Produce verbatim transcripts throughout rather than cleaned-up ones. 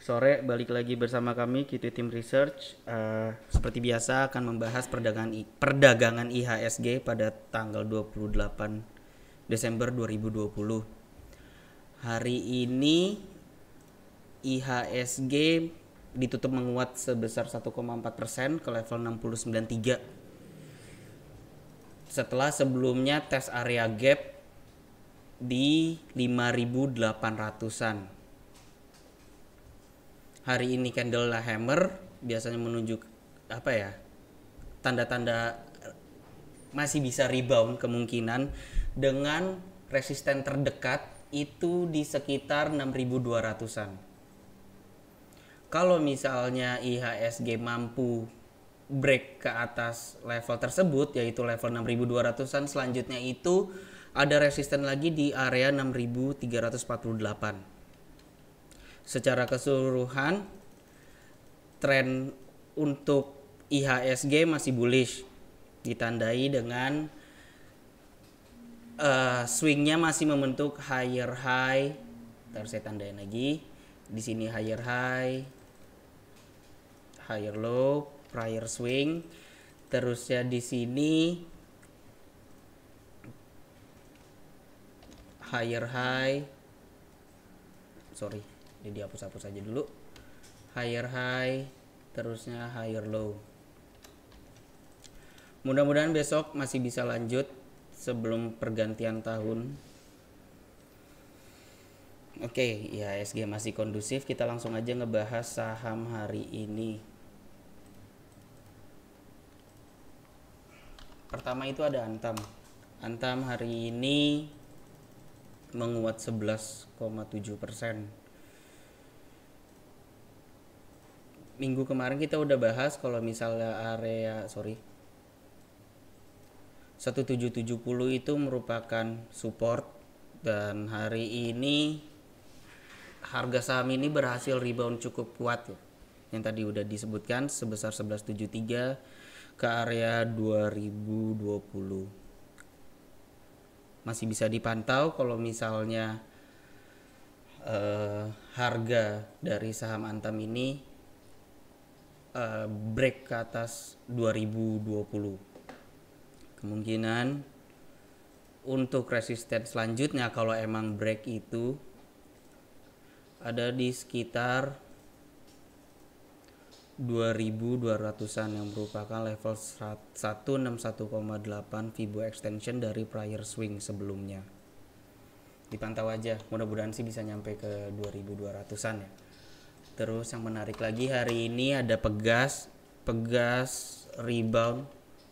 sore, balik lagi bersama kami Q T Team Research. Eh, seperti biasa akan membahas perdagangan I- perdagangan I H S G pada tanggal dua puluh delapan Desember dua ribu dua puluh. Hari ini I H S G ditutup menguat sebesar satu koma empat persen ke level enam puluh sembilan koma tiga. Setelah sebelumnya tes area gap di lima ribu delapan ratusan. Hari ini candle hammer biasanya menunjuk apa ya? Tanda-tanda masih bisa rebound kemungkinan dengan resisten terdekat itu di sekitar enam ribu dua ratusan. Kalau misalnya I H S G mampu break ke atas level tersebut yaitu level enam ribu dua ratusan, selanjutnya itu ada resisten lagi di area enam ribu tiga ratus empat puluh delapan. Secara keseluruhan tren untuk I H S G masih bullish, ditandai dengan uh, swingnya masih membentuk higher high. Ntar saya tandain lagi. Di sini higher high, higher low, prior swing. Terusnya di sini higher high. Sorry, jadi hapus-hapus aja dulu. Higher high, terusnya higher low. Mudah-mudahan besok masih bisa lanjut sebelum pergantian tahun. Oke, I H S G masih kondusif. Kita langsung aja ngebahas saham hari ini. Pertama itu ada Antam. Antam hari ini menguat sebelas koma tujuh persen. Minggu kemarin kita udah bahas kalau misalnya area sorry seribu tujuh ratus tujuh puluh itu merupakan support, dan hari ini harga saham ini berhasil rebound cukup kuat ya. Yang tadi udah disebutkan sebesar sebelas tujuh puluh tiga ke area dua ribu dua puluh. Masih bisa dipantau kalau misalnya eh, harga dari saham Antam ini eh, break ke atas dua ribu dua puluh. Kemungkinan untuk resisten selanjutnya kalau emang break itu ada di sekitar dua ribu dua ratusan yang merupakan level seratus enam puluh satu koma delapan Fibo extension dari prior swing sebelumnya. Dipantau aja, mudah-mudahan sih bisa nyampe ke dua ribu dua ratusan ya. Terus yang menarik lagi hari ini ada Pegas. Pegas rebound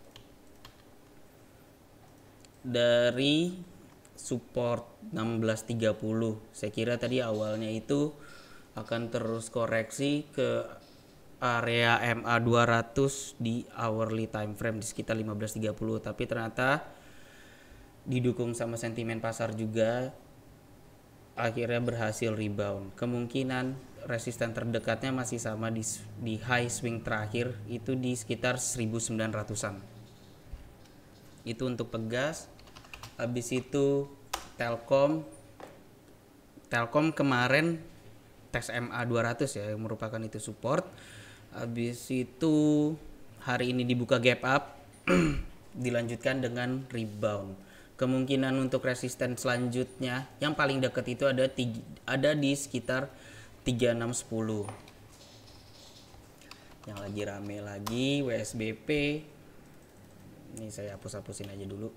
dari support enam belas tiga puluh. Saya kira tadi awalnya itu akan terus koreksi ke area M A dua ratus di hourly time frame di sekitar lima belas tiga puluh, tapi ternyata didukung sama sentimen pasar juga akhirnya berhasil rebound. Kemungkinan resisten terdekatnya masih sama di, di high swing terakhir itu di sekitar seribu sembilan ratusan. Itu untuk Pegas. Habis itu Telkom. Telkom kemarin tes M A dua ratus ya, yang merupakan itu support. Habis itu hari ini dibuka gap up, dilanjutkan dengan rebound. Kemungkinan untuk resisten selanjutnya yang paling dekat itu ada tiga, ada di sekitar tiga enam sepuluh. Yang lagi rame lagi W S B P. Ini saya hapus-hapusin aja dulu.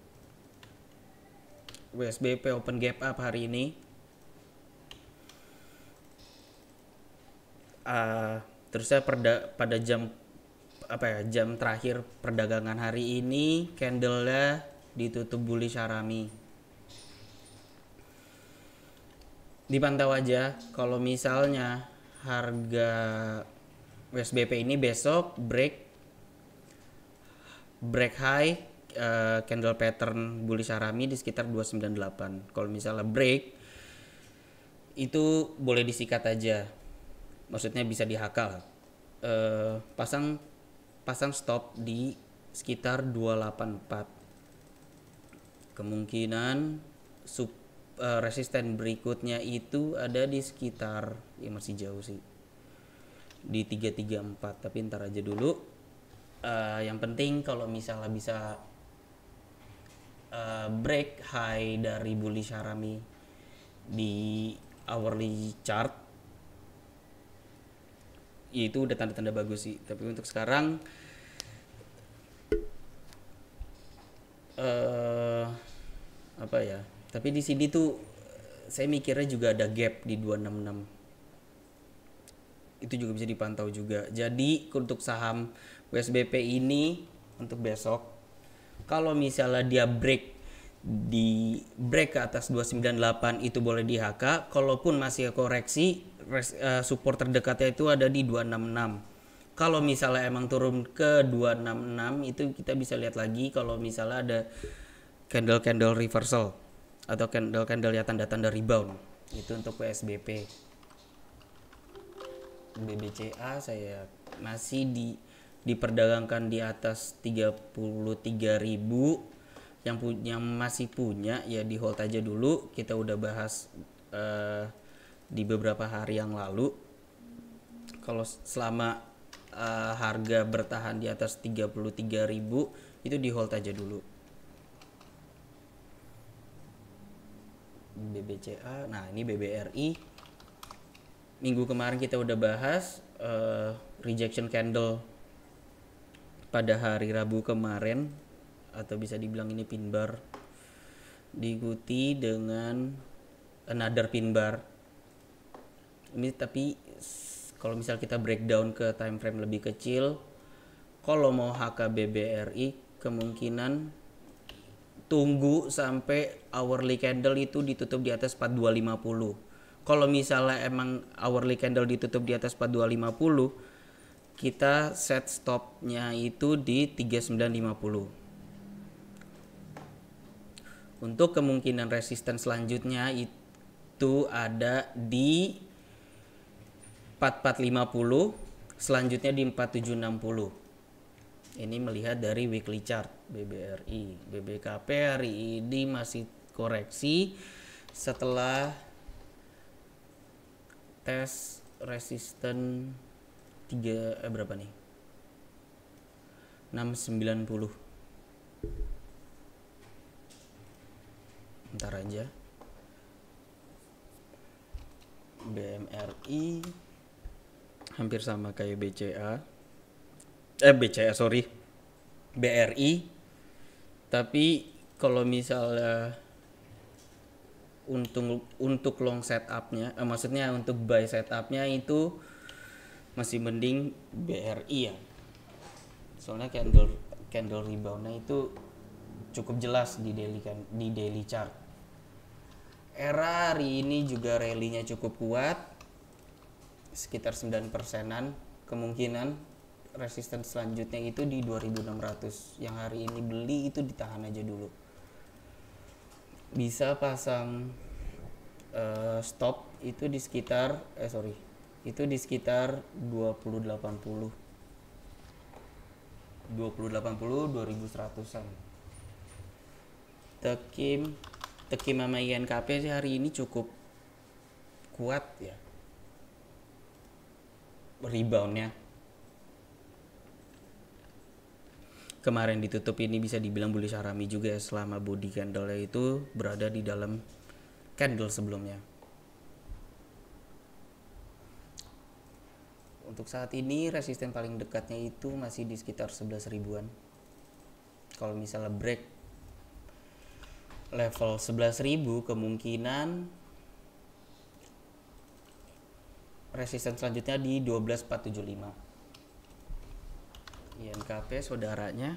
W S B P open gap up hari ini. Uh, terusnya perda, pada jam apa ya jam terakhir perdagangan hari ini candlenya ditutup bullish harami. Dipantau aja kalau misalnya harga W S B P ini besok break break high uh, candle pattern bullish harami di sekitar dua sembilan delapan. Kalau misalnya break itu boleh disikat aja. Maksudnya bisa dihakal. Uh, pasang pasang stop di sekitar dua delapan empat. Kemungkinan sub uh, resisten berikutnya itu ada di sekitar, ya masih jauh sih, di tiga tiga empat, tapi ntar aja dulu. Uh, yang penting kalau misalnya bisa uh, break high dari Bullish Harami di hourly chart, ya itu udah tanda-tanda bagus sih. Tapi untuk sekarang uh, apa ya, tapi di sini tuh saya mikirnya juga ada gap di dua enam enam, itu juga bisa dipantau juga. Jadi untuk saham U S B P ini untuk besok, kalau misalnya dia break di break ke atas dua sembilan delapan itu boleh di H K. Kalaupun masih koreksi, res, uh, support terdekatnya itu ada di dua enam enam. Kalau misalnya emang turun ke dua enam enam itu kita bisa lihat lagi kalau misalnya ada candle-candle reversal atau candle-candle ya tanda-tanda rebound. Itu untuk U S B P. B B C A saya masih di diperdagangkan di atas tiga puluh tiga ribu. Yang punya masih punya ya di hold aja dulu. Kita udah bahas uh, di beberapa hari yang lalu. Kalau selama uh, harga bertahan di atas tiga puluh tiga ribu itu di hold aja dulu. B B C A, nah ini B B R I. Minggu kemarin kita udah bahas uh, rejection candle pada hari Rabu kemarin, atau bisa dibilang ini pin bar, diikuti dengan another pin bar. Ini tapi kalau misal kita breakdown ke time frame lebih kecil, kalau mau H K B B R I kemungkinan tunggu sampai hourly candle itu ditutup di atas empat dua lima nol. Kalau misalnya emang hourly candle ditutup di atas empat dua lima nol, kita set stopnya itu di tiga sembilan lima nol. Untuk kemungkinan resisten selanjutnya itu ada di empat empat lima nol, selanjutnya di empat tujuh enam nol. Ini melihat dari weekly chart B B R I. B B K P hari ini masih koreksi setelah tes resisten tiga eh berapa nih? enam sembilan nol. Ntar aja. B M R I hampir sama kayak B C A. Eh B C A sorry. B R I. Tapi kalau misalnya untuk untuk long setupnya, eh, maksudnya untuk buy setupnya itu masih mending B R I ya. Soalnya candle candle reboundnya itu cukup jelas di daily kan di daily chart. Era hari ini juga rally-nya cukup kuat, sekitar sembilan persenan. Kemungkinan resisten selanjutnya itu di dua ribu enam ratus. Yang hari ini beli itu ditahan aja dulu. Bisa pasang uh, stop itu di sekitar eh sorry itu di sekitar dua puluh delapan puluh dua puluh delapan puluh dua ribu seratusan. Tekim Tekim sama I N K P sih hari ini cukup kuat ya reboundnya. Kemarin ditutup ini bisa dibilang bullish harami juga ya, selama body candle itu berada di dalam candle sebelumnya. Untuk saat ini resisten paling dekatnya itu masih di sekitar sebelas ribuan. Kalau misalnya break level sebelas ribu, kemungkinan resisten selanjutnya di dua belas ribu empat ratus tujuh puluh lima. I N K P saudaranya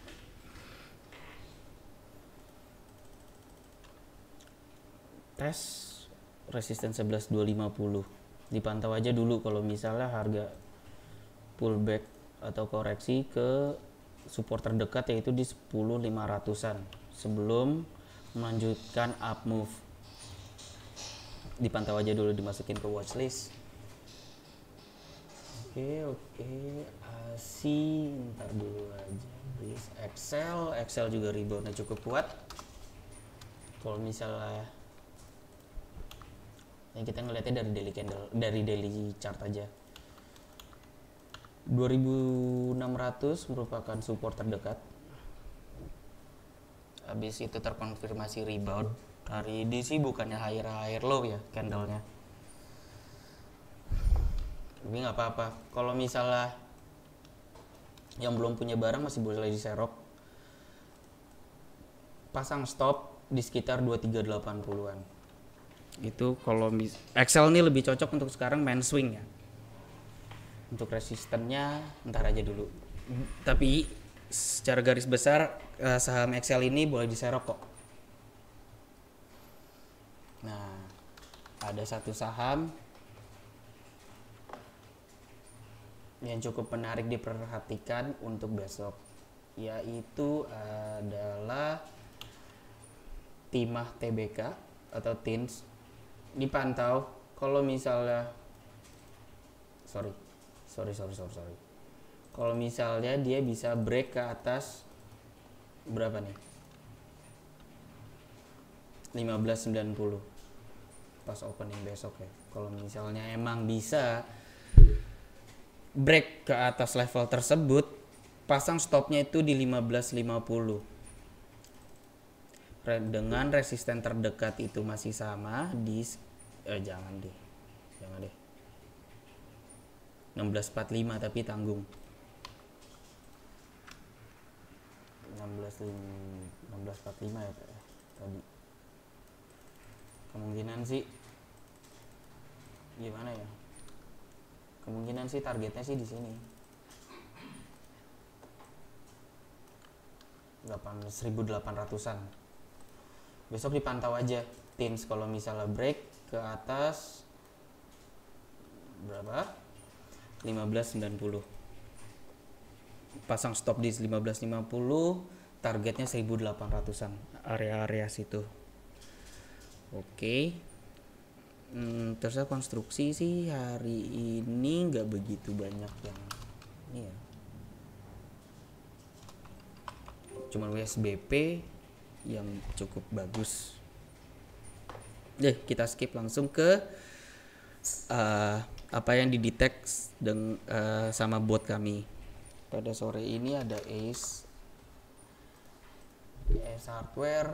tes resisten sebelas ribu dua ratus lima puluh. Dipantau aja dulu kalau misalnya harga pullback atau koreksi ke support terdekat yaitu di sepuluh ribu lima ratusan sebelum melanjutkan up move. Dipantau aja dulu, dimasukin ke watchlist. Oke oke Asi ntar dulu aja. Please. Excel Excel juga reboundnya cukup kuat. Kalau misalnya yang kita ngeliatnya dari daily candle, dari daily chart aja. dua ribu enam ratus merupakan support terdekat. Habis itu terkonfirmasi rebound. Hari ini sih bukannya higher higher low ya candlenya. Tapi nggak apa-apa. Kalau misalnya yang belum punya barang masih boleh diserok. Pasang stop di sekitar dua tiga delapan puluhan. Itu kalau mis- Excel ini lebih cocok untuk sekarang main swing ya. Untuk resistennya ntar aja dulu. Tapi secara garis besar saham Excel ini boleh diserok kok. Nah, ada satu saham yang cukup menarik diperhatikan untuk besok, yaitu adalah Timah T B K atau T I N S. Dipantau kalau misalnya sorry sorry sorry sorry sorry kalau misalnya dia bisa break ke atas berapa nih, lima belas sembilan puluh pas opening besok ya. Kalau misalnya emang bisa break ke atas level tersebut, pasang stopnya itu di lima belas lima puluh dengan resisten terdekat itu masih sama di eh jangan deh jangan deh enam belas empat puluh lima, tapi tanggung enam belas empat puluh lima ya Pak ya, tadi kemungkinan sih gimana ya, kemungkinan sih targetnya sih di sini seribu delapan ratusan. Besok dipantau aja T I N S kalau misalnya break ke atas berapa, lima belas sembilan puluh, pasang stop di lima belas lima puluh, targetnya seribu delapan ratusan, area-area situ. Oke. Hmm, terus konstruksi sih hari ini nggak begitu banyak yang ini ya, cuman W S B P yang cukup bagus. Deh, kita skip langsung ke uh, apa yang didetect dengan uh, sama bot kami pada sore ini. Ada Ace Ace Hardware,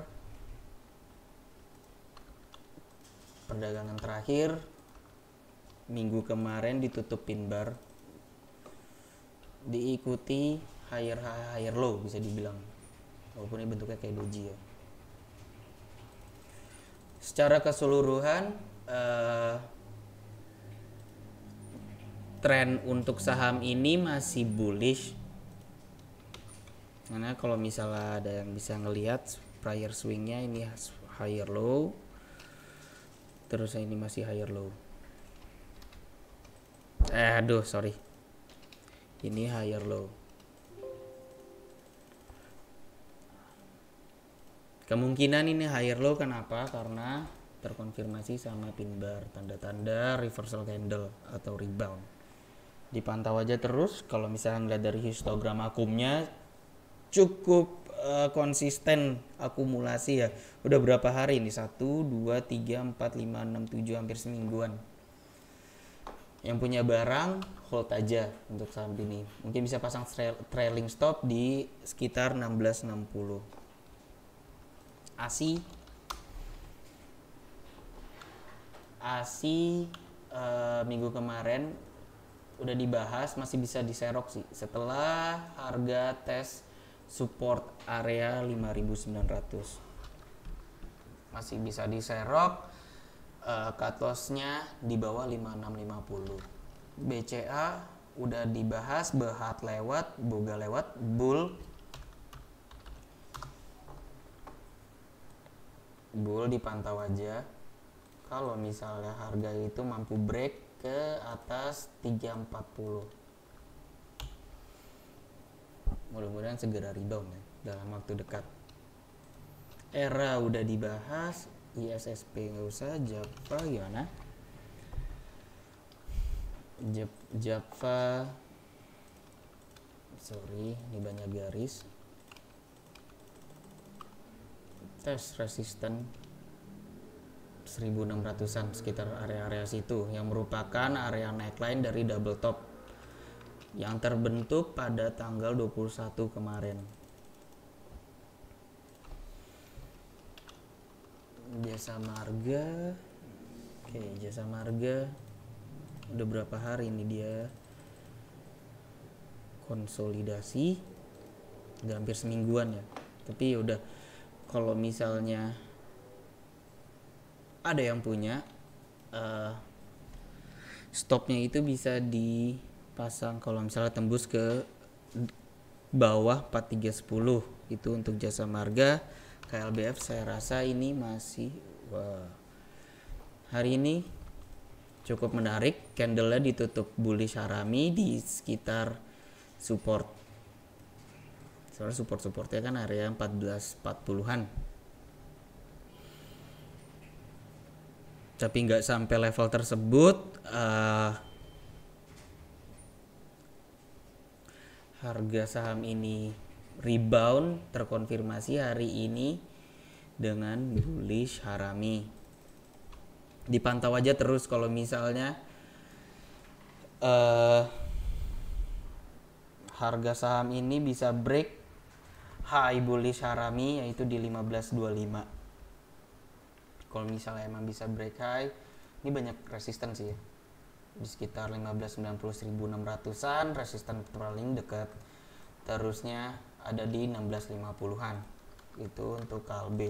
perdagangan terakhir minggu kemarin ditutup pin bar, diikuti higher higher low bisa dibilang, walaupun ini bentuknya kayak doji ya. Secara keseluruhan uh, tren untuk saham ini masih bullish, karena kalau misalnya ada yang bisa ngelihat prior swingnya ini higher low, terus ini masih higher low. Eh aduh sorry, ini higher low. Kemungkinan ini higher low kenapa? Karena terkonfirmasi sama pin bar, tanda-tanda reversal candle atau rebound. Dipantau aja terus. Kalau misalnya ngeliat dari histogram akumnya cukup uh, konsisten akumulasi ya. Udah berapa hari ini? satu, dua, tiga, empat, lima, enam, tujuh, hampir semingguan. Yang punya barang hold aja untuk saham ini. Mungkin bisa pasang tra- trailing stop di sekitar enam belas enam puluh. A S I A S I uh, minggu kemarin udah dibahas, masih bisa diserok sih setelah harga tes support area lima ribu sembilan ratus, masih bisa diserok. uh, cut loss-nya di bawah lima enam lima puluh. B C A udah dibahas, behat lewat, boga lewat, bull bull dipantau aja. Kalau misalnya harga itu mampu break ke atas tiga empat puluh, mudah-mudahan segera rebound ya dalam waktu dekat. Era udah dibahas, I S S P nggak usah, Java gimana? Java sorry ini banyak garis. Tes resisten seribu enam ratusan, sekitar area-area situ yang merupakan area neckline dari double top. yang terbentuk pada tanggal dua puluh satu kemarin. Jasa Marga, oke, Jasa Marga udah berapa hari ini dia konsolidasi, udah hampir semingguan ya. Tapi udah, kalau misalnya ada yang punya, uh, stopnya itu bisa dipasang kalau misalnya tembus ke bawah empat tiga satu nol. Itu untuk Jasa Marga. K L B F saya rasa ini masih, wah, hari ini cukup menarik. Candlenya ditutup bullish harami di sekitar support. Soalnya support-supportnya kan area empat belas empat puluhan. Tapi nggak sampai level tersebut. Uh, harga saham ini rebound, terkonfirmasi hari ini dengan bullish harami. Dipantau aja terus kalau misalnya uh, harga saham ini bisa break high bullish harami, yaitu di lima belas dua puluh lima. Kalau misalnya emang bisa break high, ini banyak resisten sih ya, di sekitar lima belas sembilan puluh seribu enam ratusan, resisten paling dekat. Terusnya ada di enam belas lima puluhan. Itu untuk K L B.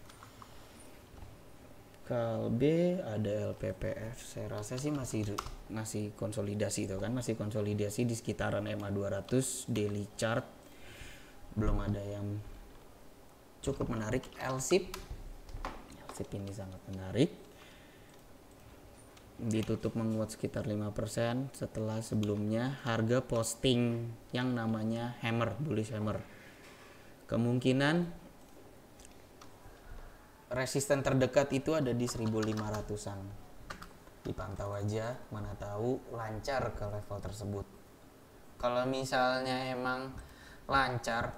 K L B ada L P P F. Saya rasa sih masih masih konsolidasi itu kan, masih konsolidasi di sekitaran M A dua ratus daily chart. Belum ada yang cukup menarik. L S I P. L S I P ini sangat menarik. Ditutup menguat sekitar lima persen setelah sebelumnya harga posting yang namanya hammer, bullish hammer. Kemungkinan resisten terdekat itu ada di seribu lima ratusan. Dipantau aja, mana tahu lancar ke level tersebut. Kalau misalnya emang lancar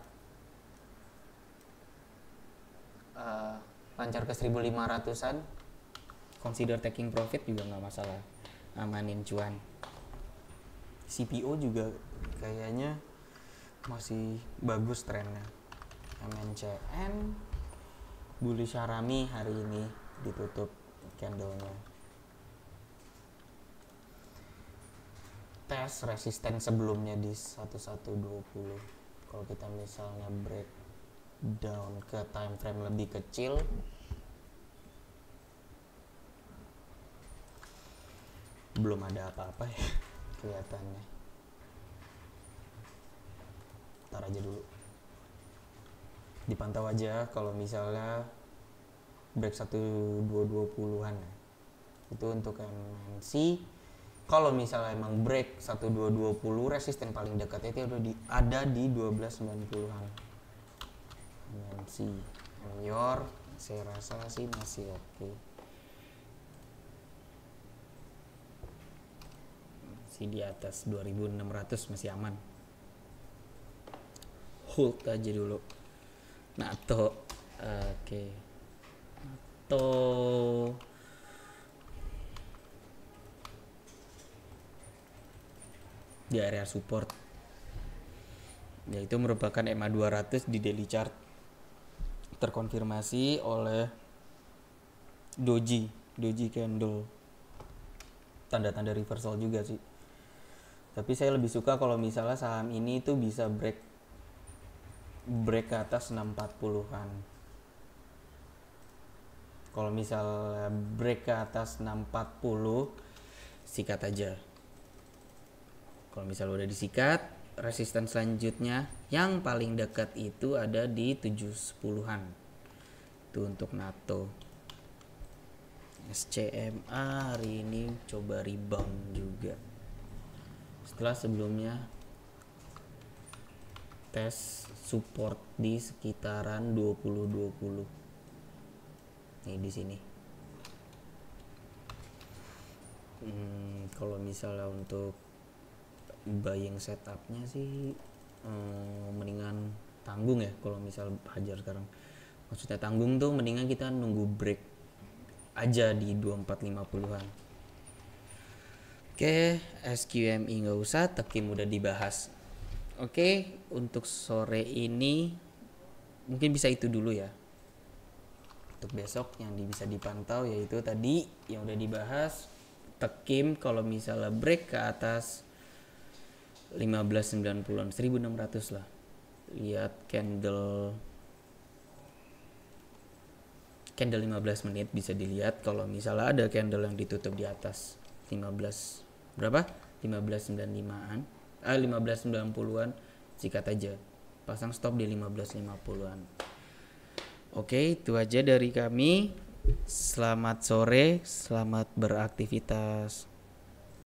uh, lancar ke seribu lima ratusan, consider taking profit juga nggak masalah, amanin cuan. C P O juga kayaknya masih bagus trennya. M N C N bullish harami hari ini ditutup candlenya. Tes resisten sebelumnya di seribu seratus dua puluh. Kalau kita misalnya break down ke time frame lebih kecil, belum ada apa-apa ya kelihatannya. Ntar aja dulu, dipantau aja. Kalau misalnya break seribu dua ratus dua puluhan ya, itu untuk M N C. Kalau misalnya emang break seribu dua ratus dua puluh, resisten paling dekatnya itu ada di, ada di dua belas sembilan puluhan. M N C Mayor saya rasa sih masih oke. Okay. Di atas dua ribu enam ratus masih aman. Hold aja dulu. NATO, oke. Okay. NATO di area support, yaitu merupakan M A dua ratus di daily chart, terkonfirmasi oleh doji, doji candle, tanda-tanda reversal juga sih. Tapi saya lebih suka kalau misalnya saham ini tuh bisa break break ke atas enam empat puluhan. Kalau misalnya break ke atas enam empat puluh, sikat aja. Kalau misalnya udah disikat, resisten selanjutnya yang paling dekat itu ada di tujuh sepuluhan. Itu untuk NATO. S C M A hari ini coba rebound juga. Setelah sebelumnya tes support di sekitaran dua puluh dua puluh. Nih di sini. Hmm, kalau misalnya untuk buying setupnya sih hmm, mendingan tanggung ya. Kalau misal hajar sekarang, maksudnya tanggung tuh mendingan kita nunggu break aja di dua empat lima puluhan. Oke, S Q M I nggak usah, Tekim udah dibahas. Oke, untuk sore ini mungkin bisa itu dulu ya. Untuk besok yang bisa dipantau yaitu tadi yang udah dibahas, Tekim kalau misalnya break ke atas lima belas sembilan puluhan, seribu enam ratus lah. Lihat candle candle lima belas menit bisa dilihat kalau misalnya ada candle yang ditutup di atas lima belas berapa? lima belas sembilan puluh lima-an. Ah lima belas sembilan puluhan sikat aja. Pasang stop di lima belas lima puluhan. Oke, itu aja dari kami. Selamat sore, selamat beraktivitas.